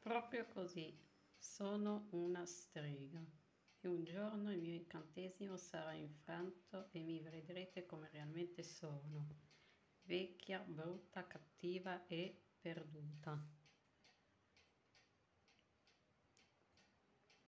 Proprio così, sono una strega. E un giorno il mio incantesimo sarà infranto e mi vedrete come realmente sono. Vecchia, brutta, cattiva e perduta.